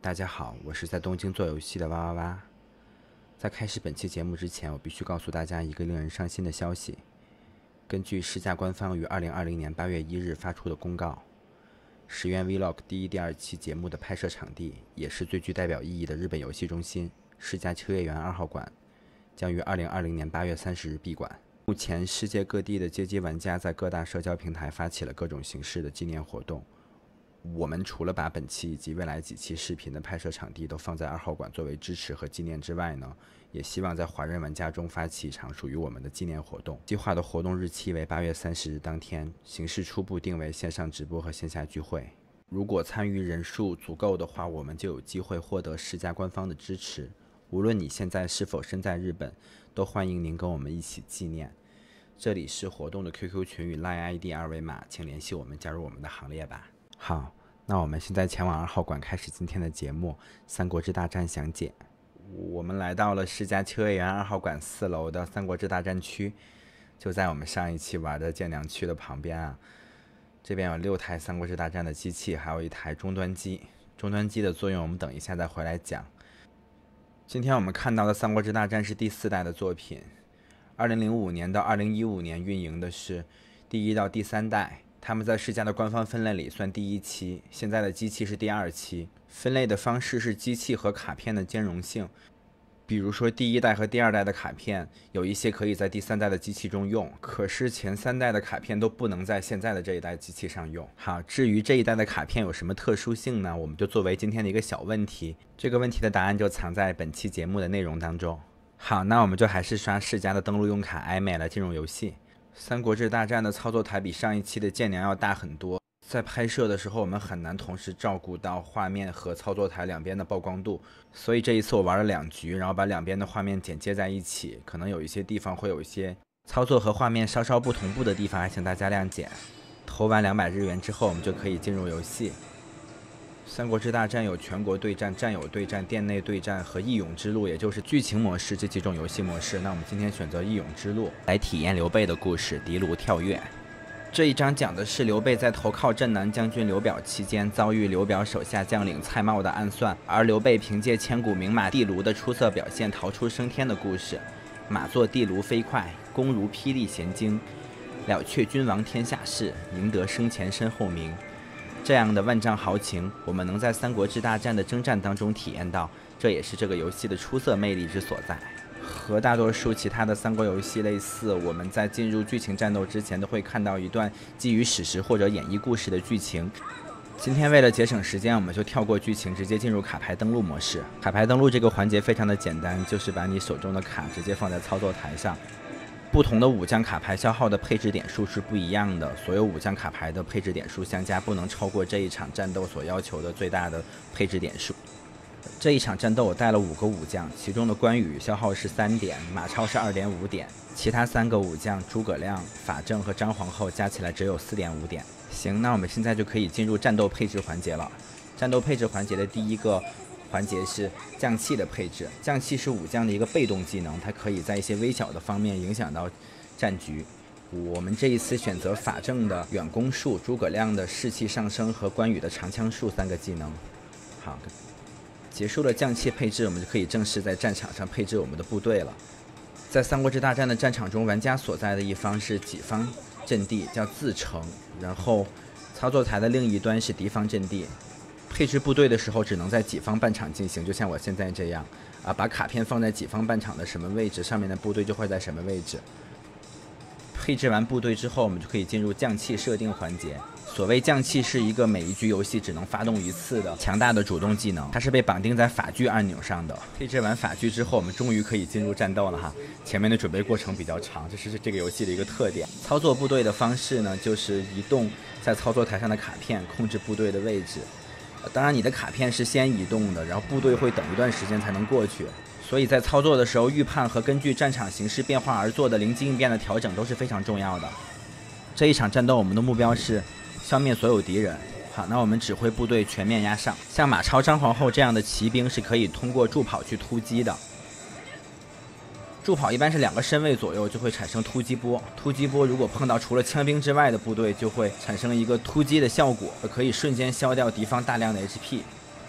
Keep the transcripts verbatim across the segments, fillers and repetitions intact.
大家好，我是在东京做游戏的哇哇哇。在开始本期节目之前，我必须告诉大家一个令人伤心的消息。根据世嘉官方于二零二零年八月一日发出的公告，石原 Vlog 第一、第二期节目的拍摄场地，也是最具代表意义的日本游戏中心世嘉秋叶原二号馆，将于二零二零年八月三十日闭馆。目前，世界各地的街机玩家在各大社交平台发起了各种形式的纪念活动。我们除了把本期以及未来几期视频的拍摄场地都放在二号馆作为支持和纪念之外呢，也希望在华人玩家中发起一场属于我们的纪念活动。计划的活动日期为八月三十日当天，形式初步定为线上直播和线下聚会。如果参与人数足够的话，我们就有机会获得世嘉官方的支持。无论你现在是否身在日本，都欢迎您跟我们一起纪念。这里是活动的 Q Q 群与 Line I D 二维码，请联系我们加入我们的行列吧。好，那我们现在前往二号馆开始今天的节目《三国志大战详解》。我们来到了世嘉秋叶原二号馆四楼的三国志大战区，就在我们上一期玩的剑梁区的旁边啊。这边有六台三国志大战的机器，还有一台终端机。终端机的作用我们等一下再回来讲。今天我们看到的三国志大战是第四代的作品，二零零五年到二零一五年运营的是第一到第三代。他们在世嘉的官方分类里算第一期，现在的机器是第二期。分类的方式是机器和卡片的兼容性，比如说第一代和第二代的卡片有一些可以在第三代的机器中用，可是前三代的卡片都不能在现在的这一代机器上用。好，至于这一代的卡片有什么特殊性呢？我们就作为今天的一个小问题，这个问题的答案就藏在本期节目的内容当中。好，那我们就还是刷世嘉的登录用卡 i m e 来进入游戏。三国志大战的操作台比上一期的剑梁要大很多，在拍摄的时候我们很难同时照顾到画面和操作台两边的曝光度，所以这一次我玩了两局，然后把两边的画面剪接在一起，可能有一些地方会有一些操作和画面稍稍不同步的地方，还请大家谅解。投完两百日元之后，我们就可以进入游戏。三国志大战有全国对战、战友对战、店内对战和义勇之路，也就是剧情模式这几种游戏模式。那我们今天选择义勇之路来体验刘备的故事——敌卢跳跃。这一章讲的是刘备在投靠镇南将军刘表期间，遭遇刘表手下将领蔡瑁的暗算，而刘备凭借千古名马地卢的出色表现，逃出升天的故事。马作地卢飞快，弓如霹雳弦惊，了却君王天下事，赢得生前身后名。这样的万丈豪情，我们能在三国志大战的征战当中体验到，这也是这个游戏的出色魅力之所在。和大多数其他的三国游戏类似，我们在进入剧情战斗之前都会看到一段基于史实或者演绎故事的剧情。今天为了节省时间，我们就跳过剧情，直接进入卡牌登录模式。卡牌登录这个环节非常的简单，就是把你手中的卡直接放在操作台上。不同的武将卡牌消耗的配置点数是不一样的，所有武将卡牌的配置点数相加不能超过这一场战斗所要求的最大的配置点数。这一场战斗我带了五个武将，其中的关羽消耗是三点，马超是 二点五点，其他三个武将诸葛亮、法正和张皇后加起来只有 四点五点。行，那我们现在就可以进入战斗配置环节了。战斗配置环节的第一个环节是将气的配置，将气是武将的一个被动技能，它可以在一些微小的方面影响到战局。我们这一次选择法正的远攻术、诸葛亮的士气上升和关羽的长枪术三个技能。好，结束了将气配置，我们就可以正式在战场上配置我们的部队了。在三国志大战的战场中，玩家所在的一方是己方阵地，叫自城，然后操作台的另一端是敌方阵地。配置部队的时候只能在己方半场进行，就像我现在这样啊，把卡片放在己方半场的什么位置，上面的部队就会在什么位置。配置完部队之后，我们就可以进入将气设定环节。所谓将气是一个每一局游戏只能发动一次的强大的主动技能，它是被绑定在法锯按钮上的。配置完法锯之后，我们终于可以进入战斗了哈。前面的准备过程比较长，这是这个游戏的一个特点。操作部队的方式呢，就是移动在操作台上的卡片，控制部队的位置。当然你的卡片是先移动的，然后部队会等一段时间才能过去，所以在操作的时候预判和根据战场形势变化而做的灵机应变的调整都是非常重要的。这一场战斗我们的目标是消灭所有敌人。好，那我们指挥部队全面压上，像马超、张皇后这样的骑兵是可以通过助跑去突击的。助跑一般是两个身位左右就会产生突击波，突击波如果碰到除了枪兵之外的部队，就会产生一个突击的效果，可以瞬间消掉敌方大量的 H P。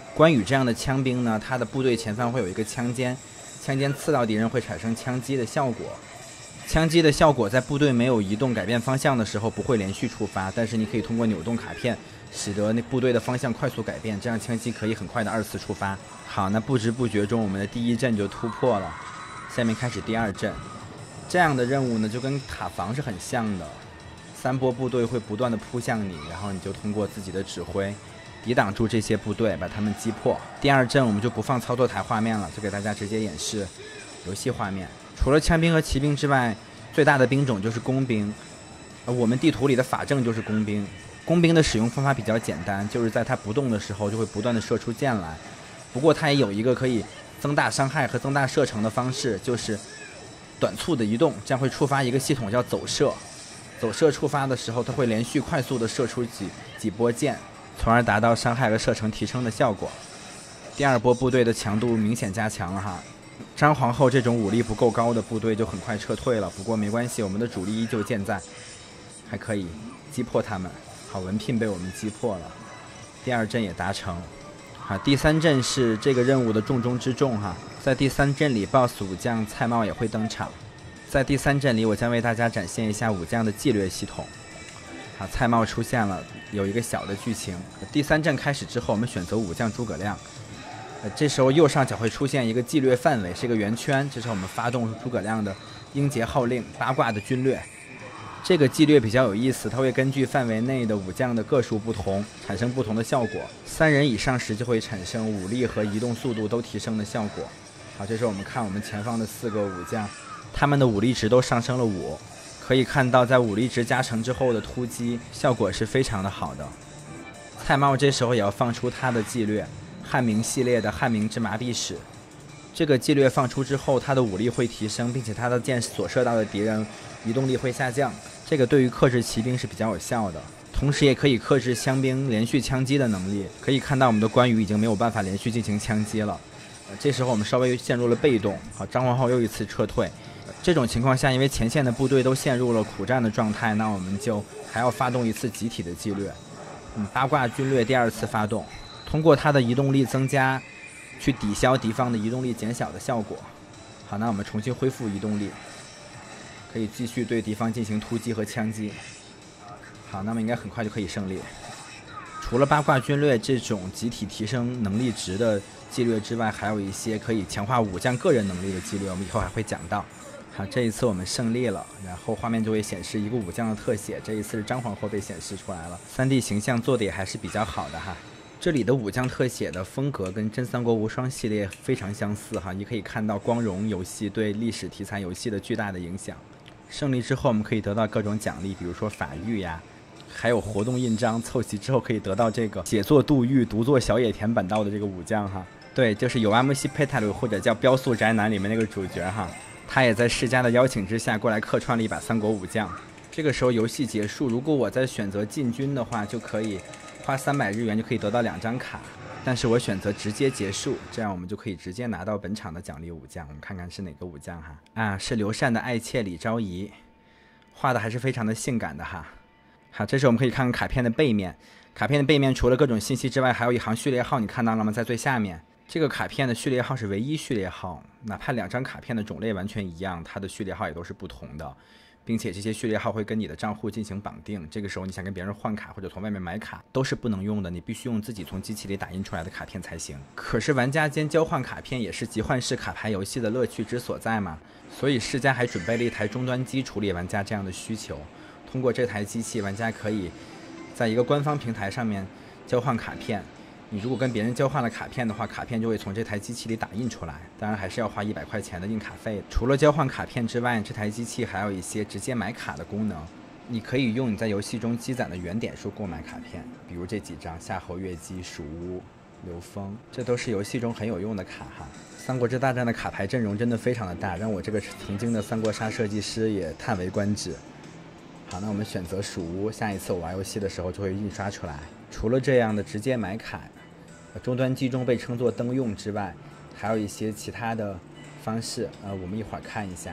关羽这样的枪兵呢，他的部队前方会有一个枪尖，枪尖刺到敌人会产生枪击的效果。枪击的效果在部队没有移动改变方向的时候不会连续触发，但是你可以通过扭动卡片使得那部队的方向快速改变，这样枪击可以很快的二次触发。好，那不知不觉中我们的第一阵就突破了，下面开始第二阵。这样的任务呢就跟塔防是很像的，三波部队会不断的扑向你，然后你就通过自己的指挥抵挡住这些部队，把他们击破。第二阵我们就不放操作台画面了，就给大家直接演示游戏画面。除了枪兵和骑兵之外，最大的兵种就是工兵。呃，我们地图里的法正就是工兵。工兵的使用方法比较简单，就是在它不动的时候就会不断的射出箭来。不过它也有一个可以增大伤害和增大射程的方式，就是短促的移动，这样会触发一个系统叫走射。走射触发的时候，它会连续快速的射出几几波箭，从而达到伤害和射程提升的效果。第二波部队的强度明显加强了哈。张皇后这种武力不够高的部队就很快撤退了，不过没关系，我们的主力依旧健在，还可以击破他们。好，文聘被我们击破了，第二阵也达成。好，第三阵是这个任务的重中之重哈，在第三阵里 B O S S 武将蔡瑁也会登场。在第三阵里，我将为大家展现一下武将的纪略系统。好，蔡瑁出现了，有一个小的剧情。第三阵开始之后，我们选择武将诸葛亮。呃，这时候右上角会出现一个纪略范围，是一个圆圈，这是我们发动诸葛亮的英杰号令八卦的军略。这个纪略比较有意思，它会根据范围内的武将的个数不同，产生不同的效果。三人以上时就会产生武力和移动速度都提升的效果。好，这时候我们看我们前方的四个武将，他们的武力值都上升了五，可以看到在武力值加成之后的突击效果是非常的好的。蔡瑁这时候也要放出他的纪略，汉明系列的汉明之麻痹使。这个纪略放出之后，他的武力会提升，并且他的箭所射到的敌人移动力会下降，这个对于克制骑兵是比较有效的，同时也可以克制枪兵连续枪击的能力。可以看到我们的关羽已经没有办法连续进行枪击了，呃、这时候我们稍微陷入了被动。好，张皇后又一次撤退。这种情况下，因为前线的部队都陷入了苦战的状态，那我们就还要发动一次集体的纪略。嗯，八卦军略第二次发动，通过它的移动力增加，去抵消敌方的移动力减小的效果。好，那我们重新恢复移动力，可以继续对敌方进行突击和枪击。好，那么应该很快就可以胜利。除了八卦军略这种集体提升能力值的纪略之外，还有一些可以强化武将个人能力的纪略，我们以后还会讲到。好，这一次我们胜利了，然后画面就会显示一个武将的特写，这一次是张皇后被显示出来了。三 D 形象做的也还是比较好的哈。这里的武将特写的风格跟《真三国无双》系列非常相似哈，你可以看到光荣游戏对历史题材游戏的巨大的影响。胜利之后我们可以得到各种奖励，比如说法玉呀，还有活动印章，凑齐之后可以得到这个写作杜预，独坐小野田坂道的这个武将哈。对，就是有阿木西佩塔鲁或者叫标速宅男里面那个主角哈，他也在世家的邀请之下过来客串了一把三国武将。这个时候游戏结束，如果我再选择进军的话，就可以花三百日元就可以得到两张卡，但是我选择直接结束，这样我们就可以直接拿到本场的奖励武将。我们看看是哪个武将哈？啊，是刘禅的爱妾李昭仪，画的还是非常的性感的哈。好，这时候我们可以看看卡片的背面，卡片的背面除了各种信息之外，还有一行序列号，你看到了吗？在最下面。这个卡片的序列号是唯一序列号，哪怕两张卡片的种类完全一样，它的序列号也都是不同的，并且这些序列号会跟你的账户进行绑定。这个时候你想跟别人换卡或者从外面买卡都是不能用的，你必须用自己从机器里打印出来的卡片才行。可是玩家间交换卡片也是集换式卡牌游戏的乐趣之所在嘛，所以世嘉还准备了一台终端机处理玩家这样的需求。通过这台机器，玩家可以在一个官方平台上面交换卡片。你如果跟别人交换了卡片的话，卡片就会从这台机器里打印出来，当然还是要花一百块钱的印卡费。除了交换卡片之外，这台机器还有一些直接买卡的功能。你可以用你在游戏中积攒的原点数购买卡片，比如这几张夏侯月姬、蜀屋、刘封，这都是游戏中很有用的卡哈。三国志大战的卡牌阵容真的非常的大，让我这个曾经的三国杀设计师也叹为观止。好，那我们选择蜀屋，下一次我玩游戏的时候就会印刷出来。除了这样的直接买卡，终端机中被称作灯用之外，还有一些其他的方式，呃，我们一会儿看一下。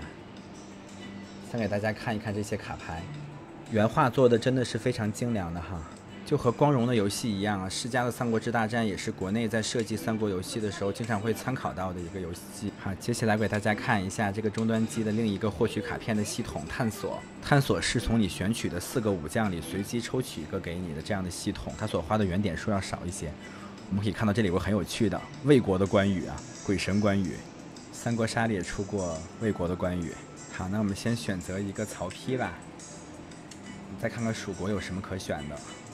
先给大家看一看这些卡牌，原画做的真的是非常精良的哈。 就和光荣的游戏一样啊，世嘉的《三国志大战》也是国内在设计三国游戏的时候经常会参考到的一个游戏。好，接下来给大家看一下这个终端机的另一个获取卡片的系统——探索。探索是从你选取的四个武将里随机抽取一个给你的这样的系统，它所花的原点数要少一些。我们可以看到这里有个很有趣的魏国的关羽啊，鬼神关羽。三国杀里也出过魏国的关羽。好，那我们先选择一个曹丕吧。我们再看看蜀国有什么可选的。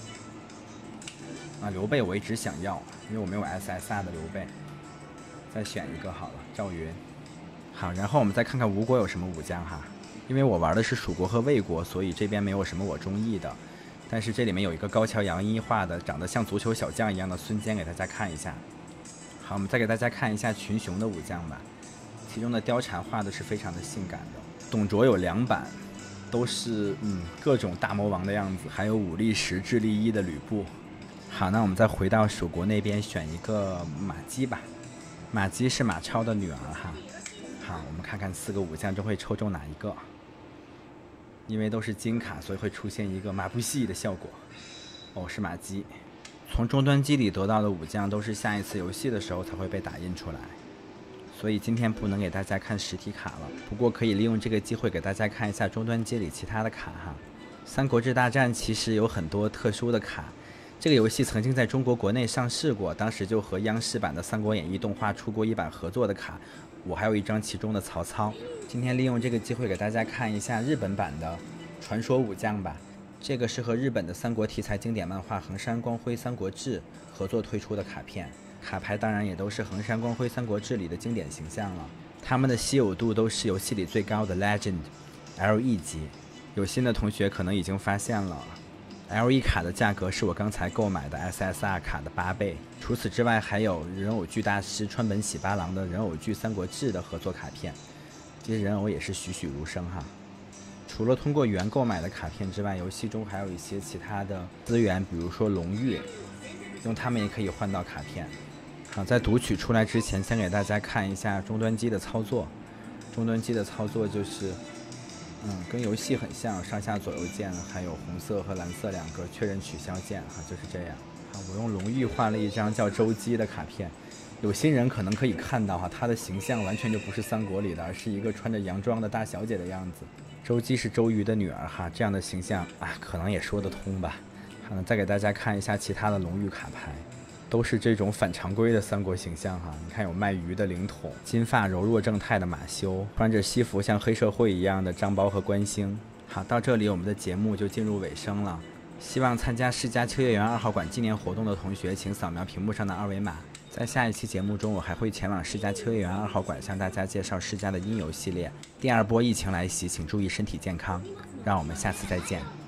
啊，刘备我一直想要，因为我没有 S S R 的刘备。再选一个好了，赵云。好，然后我们再看看吴国有什么武将哈。因为我玩的是蜀国和魏国，所以这边没有什么我中意的。但是这里面有一个高桥洋一画的，长得像足球小将一样的孙坚，给大家看一下。好，我们再给大家看一下群雄的武将吧。其中的貂蝉画的是非常的性感的。董卓有两版，都是嗯各种大魔王的样子，还有武力十、智力一的吕布。好，那我们再回到蜀国那边，选一个马姬吧。马姬是马超的女儿哈。好，我们看看四个武将中会抽中哪一个。因为都是金卡，所以会出现一个马不戏的效果。哦，是马姬。从终端机里得到的武将都是下一次游戏的时候才会被打印出来，所以今天不能给大家看实体卡了。不过可以利用这个机会给大家看一下终端机里其他的卡哈。三国志大战其实有很多特殊的卡。这个游戏曾经在中国国内上市过，当时就和央视版的《三国演义》动画出过一版合作的卡，我还有一张其中的曹操。今天利用这个机会给大家看一下日本版的传说武将吧。这个是和日本的三国题材经典漫画《横山光辉三国志》合作推出的卡片，卡牌当然也都是横山光辉三国志里的经典形象了。他们的稀有度都是游戏里最高的 Legend L E 级，有心的同学可能已经发现了。L E 卡的价格是我刚才购买的 S S R 卡的八倍。除此之外，还有人偶剧大师川本喜八郎的人偶剧《三国志》的合作卡片，这些人偶也是栩栩如生哈。除了通过原购买的卡片之外，游戏中还有一些其他的资源，比如说龙玉，用它们也可以换到卡片。好，在读取出来之前，先给大家看一下终端机的操作。终端机的操作就是。嗯，跟游戏很像，上下左右键，还有红色和蓝色两个确认取消键哈，就是这样。好，我用龙玉换了一张叫周姬的卡片，有心人可能可以看到哈，她的形象完全就不是三国里的，而是一个穿着洋装的大小姐的样子。周姬是周瑜的女儿哈，这样的形象啊，可能也说得通吧。好，再给大家看一下其他的龙玉卡牌。都是这种反常规的三国形象哈，你看有卖鱼的凌统，金发柔弱正太的马修，穿着西服像黑社会一样的张苞和关兴。好，到这里我们的节目就进入尾声了。希望参加世嘉秋叶原二号馆纪念活动的同学，请扫描屏幕上的二维码。在下一期节目中，我还会前往世嘉秋叶原二号馆向大家介绍世嘉的音游系列。第二波疫情来袭，请注意身体健康。让我们下次再见。